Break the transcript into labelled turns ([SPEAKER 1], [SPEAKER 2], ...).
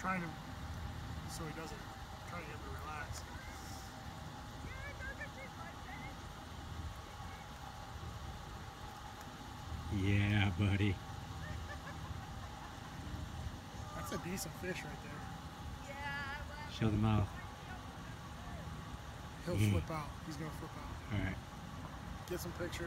[SPEAKER 1] trying to, so he doesn't, trying to get him to relax.
[SPEAKER 2] Yeah, buddy.
[SPEAKER 1] That's a decent fish right there.
[SPEAKER 2] Show the mouth.
[SPEAKER 1] He'll flip out. He's gonna flip out.
[SPEAKER 2] All right.
[SPEAKER 1] Get some pictures.